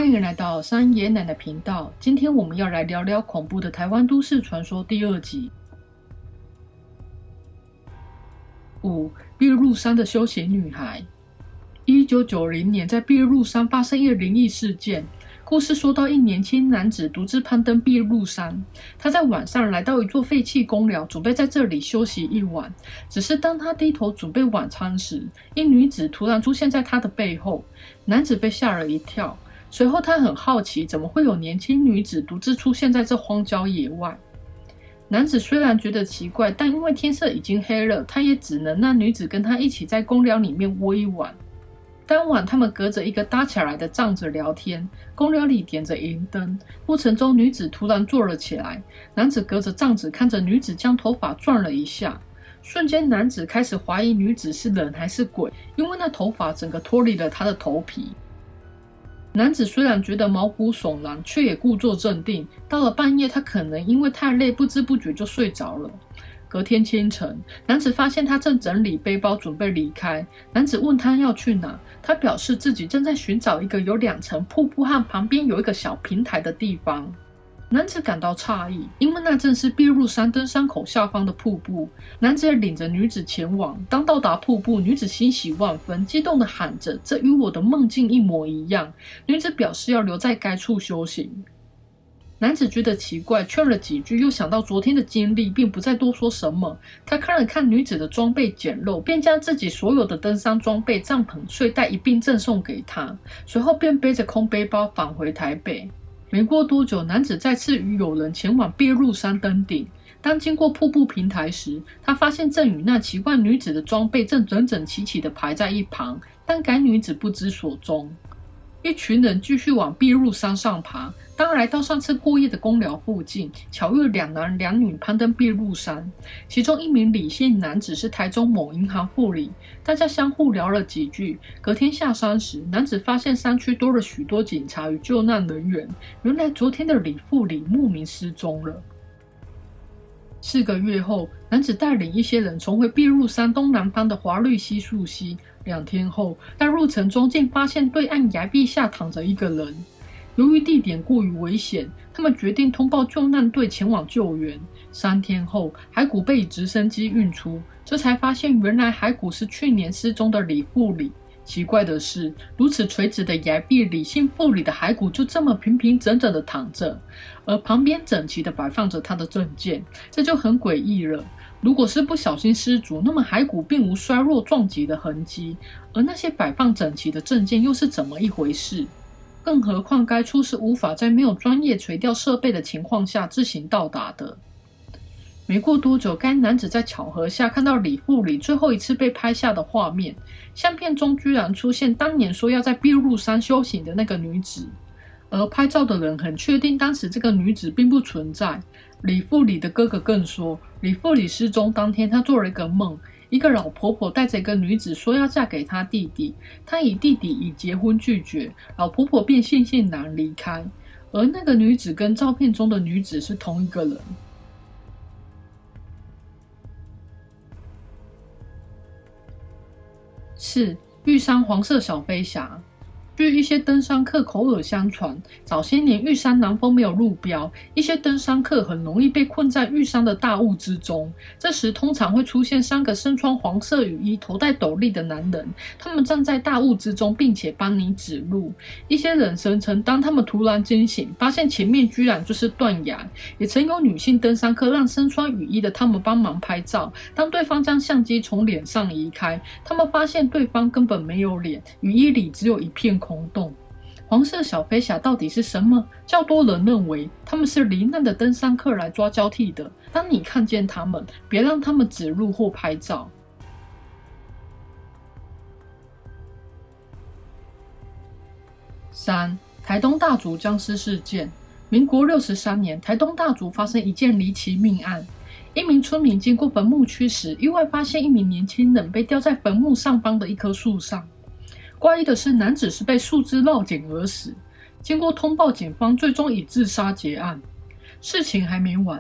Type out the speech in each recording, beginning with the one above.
欢迎来到山爷奶奶频道。今天我们要来聊聊恐怖的台湾都市传说第2集。5. 碧入山的修行女孩。1990年，在碧入山发生一个灵异事件。故事说到，一年轻男子独自攀登碧入山，他在晚上来到一座废弃公寮，准备在这里休息一晚。只是当他低头准备晚餐时，一女子突然出现在他的背后，男子被吓了一跳。随后他很好奇，怎么会有年轻女子独自出现在这荒郊野外。男子虽然觉得奇怪，但因为天色已经黑了，他也只能让女子跟他一起在公寮里面窝一晚。当晚他们隔着一个搭起来的帐子聊天，公寮里点着银灯。过程中女子突然坐了起来，男子隔着帐子看着女子将头发转了一下，瞬间男子开始怀疑女子是人还是鬼，因为那头发整个脱离了他的头皮。男子虽然觉得毛骨悚然，却也故作镇定。到了半夜，他可能因为太累，不知不觉就睡着了。隔天清晨，男子发现他正整理背包准备离开。男子问他要去哪，他表示自己正在寻找一个有2层瀑布和旁边有一个小平台的地方。男子感到诧异，因为那正是碧入山登山口下方的瀑布。男子也领着女子前往。当到达瀑布，女子欣喜万分，激动地喊着：“这与我的梦境一模一样！”女子表示要留在该处修行。男子觉得奇怪，劝了几句，又想到昨天的经历，并不再多说什么。他看了看女子的装备简陋，便将自己所有的登山装备、帐篷、睡袋一并赠送给她。随后便背着空背包返回台北。没过多久，男子再次与友人前往碧入山登顶。当经过瀑布平台时，他发现正与那奇怪女子的装备正整整齐齐地排在一旁，但该女子不知所踪。一群人继续往碧入山上爬。当来到上次过夜的公寮附近，巧遇2男2女攀登碧入山。其中一名李姓男子是台中某银行副理，大家相互聊了几句。隔天下山时，男子发现山区多了许多警察与救难人员，原来昨天的李副理莫名失踪了。4个月后，男子带领一些人重回碧入山东南方的华绿溪树溪。2天后，在入城中竟发现对岸崖壁下躺着一个人。由于地点过于危险，他们决定通报救难队前往救援。3天后，骸骨被以直升机运出，这才发现原来骸骨是去年失踪的李副理。奇怪的是，如此垂直的崖壁，李姓副理的骸骨就这么平平整整的躺着，而旁边整齐的摆放着他的证件，这就很诡异了。如果是不小心失足，那么骸骨并无衰弱撞击的痕迹，而那些摆放整齐的证件又是怎么一回事？更何况该处是无法在没有专业垂钓设备的情况下自行到达的。没过多久，该男子在巧合下看到李副理最后一次被拍下的画面，相片中居然出现当年说要在碧入山修行的那个女子，而拍照的人很确定当时这个女子并不存在。李副理的哥哥更说，李副理失踪当天他做了一个梦，一个老婆婆带着一个女子说要嫁给他弟弟，他以弟弟已结婚拒绝，老婆婆便悻悻然离开，而那个女子跟照片中的女子是同一个人。4. 玉山黄色小飞侠。据一些登山客口耳相传，早些年玉山南峰没有路标，一些登山客很容易被困在玉山的大雾之中。这时通常会出现3个身穿黄色雨衣、头戴斗笠的男人，他们站在大雾之中，并且帮你指路。一些人声称，当他们突然惊醒，发现前面居然就是断崖。也曾有女性登山客让身穿雨衣的他们帮忙拍照，当对方将相机从脸上移开，他们发现对方根本没有脸，雨衣里只有一片空洞。黄色小飞侠到底是什么？较多人认为他们是罹难的登山客来抓交替的。当你看见他们，别让他们指路或拍照。3. 台东大竹僵尸事件。民国63年，台东大竹发生一件离奇命案。一名村民经过坟墓区时，意外发现一名年轻人被吊在坟墓上方的一棵树上。怪异的是，男子是被树枝绕颈而死。经过通报，警方最终以自杀结案。事情还没完，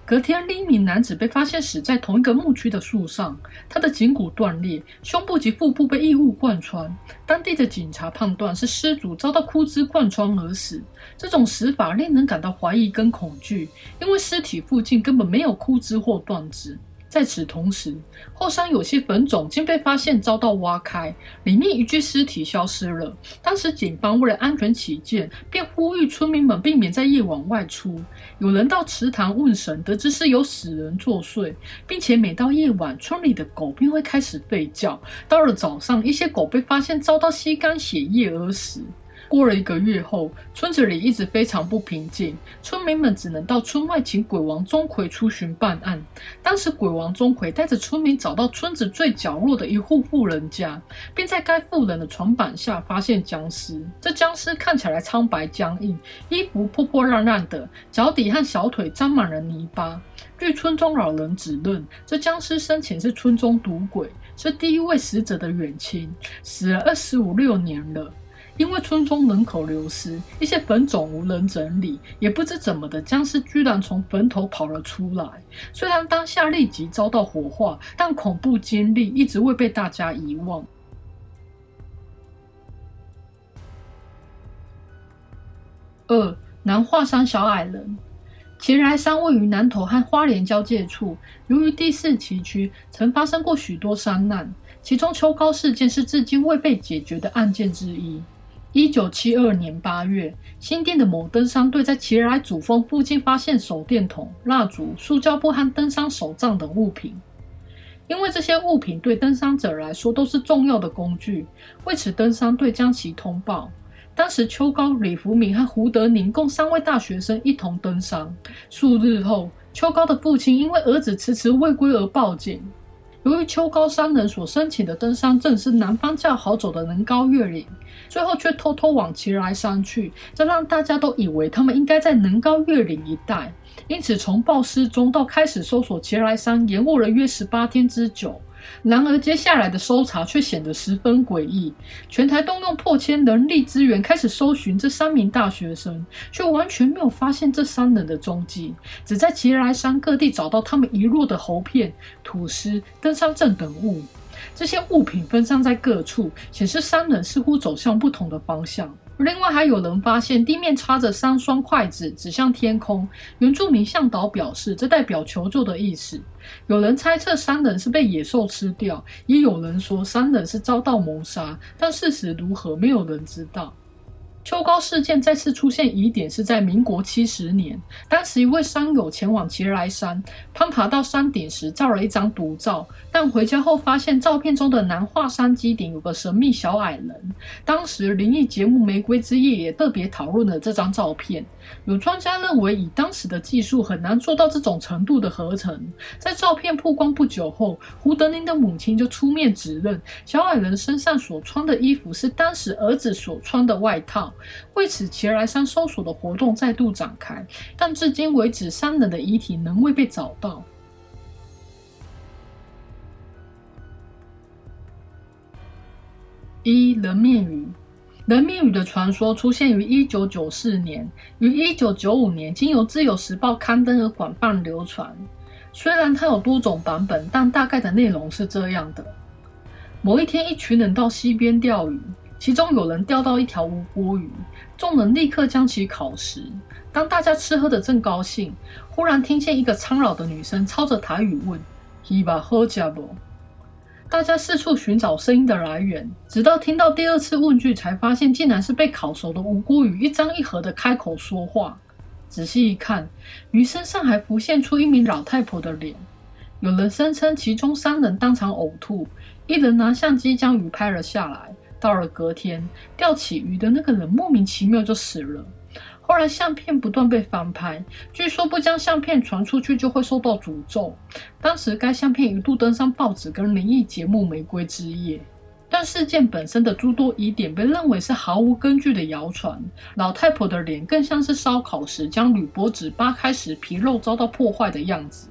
隔天，另一名男子被发现死在同一个牧区的树上，他的颈骨断裂，胸部及腹部被异物贯穿。当地的警察判断是失主遭到枯枝贯穿而死。这种死法令人感到怀疑跟恐惧，因为尸体附近根本没有枯枝或断肢。在此同时，后山有些坟冢竟被发现遭到挖开，里面一具尸体消失了。当时警方为了安全起见，便呼吁村民们避免在夜晚外出。有人到祠堂问神，得知是有死人作祟，并且每到夜晚，村里的狗便会开始吠叫。到了早上，一些狗被发现遭到吸干血液而死。过了1个月后，村子里一直非常不平静，村民们只能到村外请鬼王钟馗出巡办案。当时鬼王钟馗带着村民找到村子最角落的一户富人家，并在该富人的床板下发现僵尸。这僵尸看起来苍白僵硬，衣服破破烂烂的，脚底和小腿沾满了泥巴。据村中老人指认，这僵尸生前是村中赌鬼，是第一位死者的远亲，死了25、26年了。因为村中人口流失，一些坟冢无人整理，也不知怎么的，僵尸居然从坟头跑了出来。虽然当下立即遭到火化，但恐怖经历一直未被大家遗忘。2. 南华山小矮人。奇来山位于南投和花莲交界处，由于地势崎岖，曾发生过许多山难，其中秋高事件是至今未被解决的案件之一。1972年8月，新店的某登山队在奇来主峰附近发现手电筒、蜡烛、塑胶布和登山手杖等物品。因为这些物品对登山者来说都是重要的工具，为此登山队将其通报。当时邱高、李福明和胡德宁共3位大学生一同登山。数日后，邱高的父亲因为儿子迟迟未归而报警。由于邱高3人所申请的登山证是南方较好走的能高越岭，最后却偷偷往奇来山去，这让大家都以为他们应该在能高越岭一带，因此从报失踪到开始搜索奇来山延误了约18天之久。然而接下来的搜查却显得十分诡异，全台动用破千人力资源开始搜寻这3名大学生，却完全没有发现这3人的踪迹，只在奇来山各地找到他们遗落的喉片、土司、登山证等物。这些物品分散在各处，显示3人似乎走向不同的方向。另外还有人发现地面插着3双筷子指向天空，原住民向导表示这代表求救的意思。有人猜测3人是被野兽吃掉，也有人说3人是遭到谋杀，但事实如何没有人知道。秋高事件再次出现疑点是在民国70年，当时一位山友前往奇来山，攀爬到山顶时照了一张独照，但回家后发现照片中的南华山基顶有个神秘小矮人。当时灵异节目《玫瑰之夜》也特别讨论了这张照片，有专家认为以当时的技术很难做到这种程度的合成。在照片曝光不久后，胡德宁的母亲就出面指认小矮人身上所穿的衣服是当时儿子所穿的外套。为此，奇来山搜索的活动再度展开，但至今为止3人的遗体仍未被找到。1. 人面鱼。人面鱼的传说出现于1994年，于1995年经由自由时报刊登而广泛流传。虽然它有多种版本，但大概的内容是这样的：某一天，一群人到溪边钓鱼，其中有人钓到一条无锅鱼，众人立刻将其烤食。当大家吃喝的正高兴，忽然听见一个苍老的女生操着台语问：“鱼吧好吃不？”大家四处寻找声音的来源，直到听到第2次问句，才发现竟然是被烤熟的无锅鱼一张一合的开口说话。仔细一看，鱼身上还浮现出一名老太婆的脸。有人声称其中3人当场呕吐，1人拿相机将鱼拍了下来。到了隔天，钓起鱼的那个人莫名其妙就死了。后来相片不断被翻拍，据说不将相片传出去就会受到诅咒。当时该相片一度登上报纸跟灵异节目《玫瑰之夜》。但事件本身的诸多疑点被认为是毫无根据的谣传，老太婆的脸更像是烧烤时将铝箔纸扒开时皮肉遭到破坏的样子。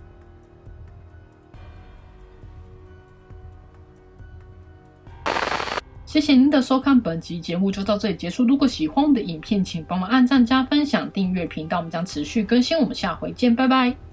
谢谢您的收看，本集节目就到这里结束。如果喜欢我们的影片，请帮忙按赞加分享、订阅频道，我们将持续更新。我们下回见，拜拜。